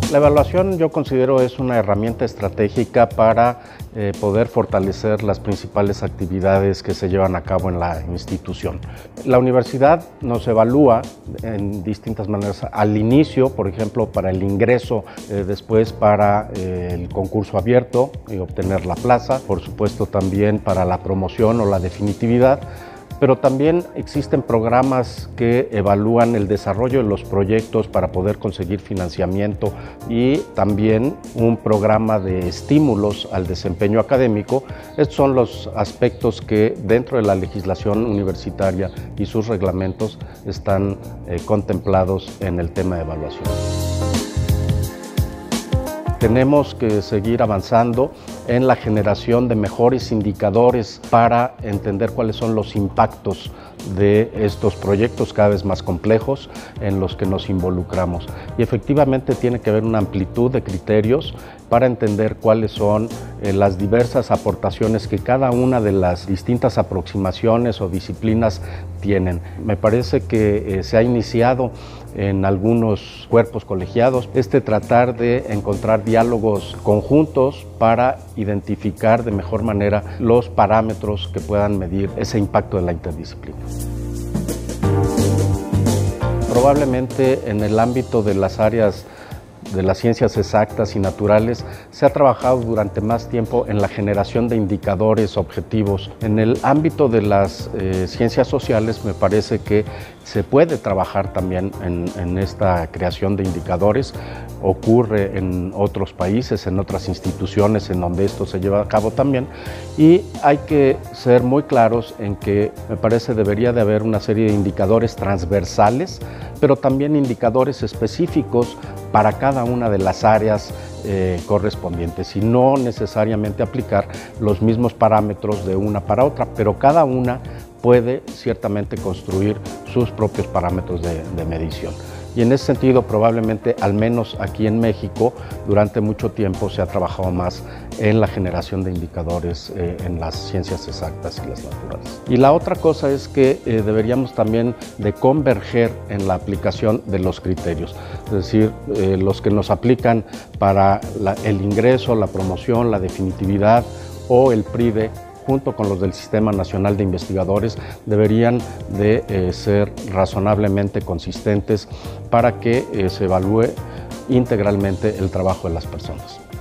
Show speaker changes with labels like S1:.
S1: La evaluación yo considero es una herramienta estratégica para poder fortalecer las principales actividades que se llevan a cabo en la institución. La universidad nos evalúa en distintas maneras, al inicio, por ejemplo, para el ingreso, después para el concurso abierto y obtener la plaza, por supuesto también para la promoción o la definitividad. Pero también existen programas que evalúan el desarrollo de los proyectos para poder conseguir financiamiento y también un programa de estímulos al desempeño académico. Estos son los aspectos que dentro de la legislación universitaria y sus reglamentos están contemplados en el tema de evaluación. Tenemos que seguir avanzando en la generación de mejores indicadores para entender cuáles son los impactos de estos proyectos cada vez más complejos en los que nos involucramos. Y efectivamente tiene que haber una amplitud de criterios para entender cuáles son las diversas aportaciones que cada una de las distintas aproximaciones o disciplinas tienen. Me parece que se ha iniciado en algunos cuerpos colegiados tratar de encontrar diálogos conjuntos para identificar de mejor manera los parámetros que puedan medir ese impacto de la interdisciplina. Probablemente en el ámbito de las áreas de las ciencias exactas y naturales se ha trabajado durante más tiempo en la generación de indicadores objetivos. En el ámbito de las ciencias sociales me parece que se puede trabajar también en esta creación de indicadores. Ocurre en otros países, en otras instituciones en donde esto se lleva a cabo también, y hay que ser muy claros en que me parece debería de haber una serie de indicadores transversales, pero también indicadores específicos para cada una de las áreas correspondientes y no necesariamente aplicar los mismos parámetros de una para otra, pero cada una puede ciertamente construir sus propios parámetros de medición. Y en ese sentido, probablemente, al menos aquí en México, durante mucho tiempo se ha trabajado más en la generación de indicadores en las ciencias exactas y las naturales. Y la otra cosa es que deberíamos también de converger en la aplicación de los criterios, es decir, los que nos aplican para el ingreso, la promoción, la definitividad o el PRIDE, junto con los del Sistema Nacional de Investigadores, deberían de ser razonablemente consistentes para que se evalúe integralmente el trabajo de las personas.